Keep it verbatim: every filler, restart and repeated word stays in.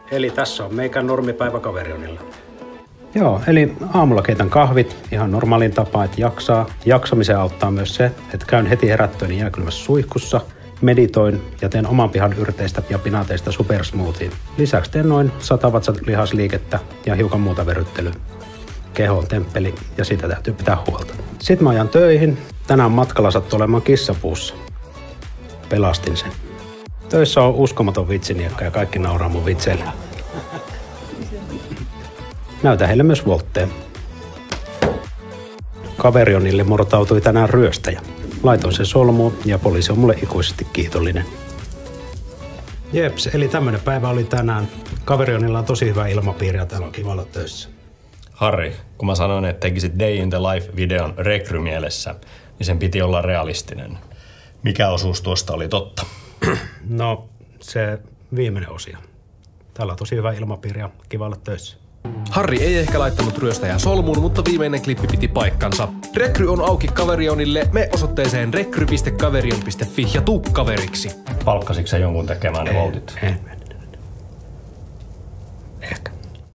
Eli tässä on meikän normipäivä Kaverionilla. Joo, eli aamulla keitän kahvit ihan normaalin tapaan, että jaksaa. Jaksamisen auttaa myös se, että käyn heti herättöön jääkylmässä suihkussa, meditoin ja teen oman pihan yrteistä ja pinaateista supersmoothien. Lisäksi teen noin sata vatsan lihasliikettä ja hiukan muuta veryttelyä. Keho on temppeli ja siitä täytyy pitää huolta. Sitten mä ajan töihin. Tänään matkalla sattuu olemaan kissapuussa. Pelastin sen. Töissä on uskomaton vitsiniekka ja kaikki nauraa mun vitseille. Näytän heille myös voltteen. Kaverionille murtautui tänään ryöstäjä. Laitoin sen solmuun ja poliisi on mulle ikuisesti kiitollinen. Jeps, eli tämmönen päivä oli tänään. Kaverionilla on tosi hyvä ilmapiiri ja täällä on kiva olla töissä. Harri, kun mä sanoin, että tekisit Day in the Life-videon rekrymielessä, niin sen piti olla realistinen. Mikä osuus tuosta oli totta? No, se viimeinen osio. Täällä on tosi hyvä ilmapiiri ja kiva olla töissä. Harri ei ehkä laittanut ryöstäjää solmuun, mutta viimeinen klippi piti paikkansa. Rekry on auki Kaverionille. Me osoitteeseen rekry piste kaverion piste fi ja tuu kaveriksi. Palkkasitko sä jonkun tekemään ne voltit? En, en.